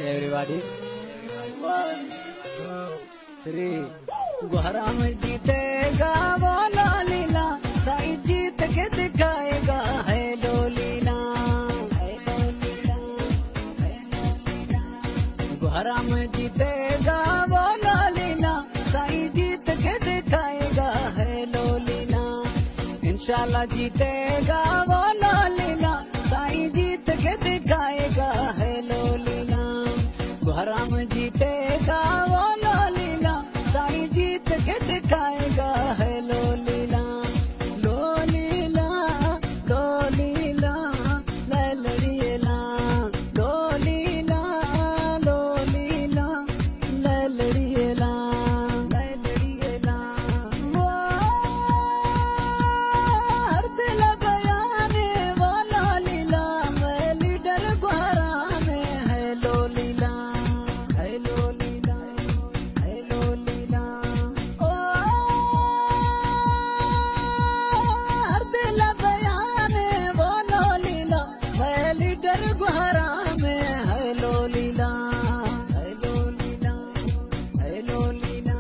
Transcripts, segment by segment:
Everybody. 1, 2, 3. Gohra में जीतेगा वो लीला, साईं जीत के दिखाएगा है लो लीला। गोहरा में जीतेगा वो लीला, साईं जीत के दिखाएगा है लो लीला। इंशाल्लाह जीतेगा वो लीला, साईं जीत के दिखाएगा है लो लीला। गोहरा में जीतेगा वो लीला, साईं जीत के दिखाएगा है लो लीला। लो लीला, लो लीला, ललड़ियला। लो लीला, लो लीला, ललड़ियला, ललड़ियला। वो हर दिल बयाने वाला लीला, मैं लीडर गोहरा में है लो लीला, है लो लीला, है लो लीला। ओ हर दिल बयाने वाला लीला, मैं लीडर गोहरा में है लो लीला, है लो लीला, है लो लीला।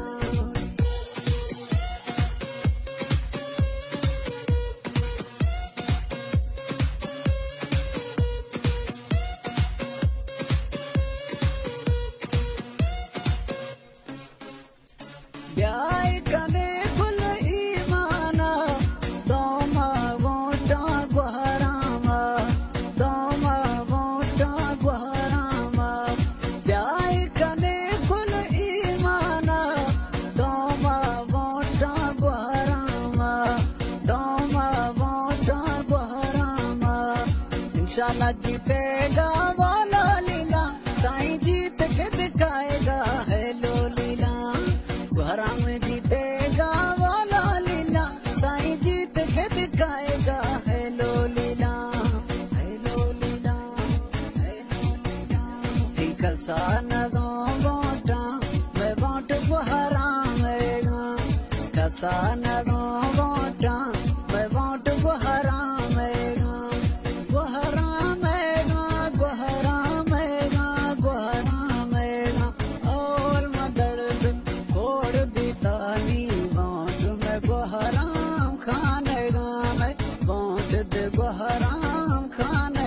ब्याह कने कुल ईमाना, दोमा वोटा गोहरामा, दोमा वोटा गोहरामा। ब्याह कने कुल ईमाना, दोमा वोटा गोहरामा, दोमा वोटा गोहरामा। इंशाल्लाह जीतेगा वाला लीला, साईं जीत के दिखाएगा है लो लीला। गोहरा में जीतेगा वाला लीला, साईं जीत के दिखाएगा है लो लीला, है लो लीला, है लो लीला। ठीक सा न दो वोटा, मैं वोट गोहरा में। कसा न दो वोटा, मैं वोट गोहरा में। गोहरा में, गोहरा में, गोहरा में। और मदड़ कोड़ देता नी वोट में गोहराम खाने गा, मैं वोट दे गोहराम खाने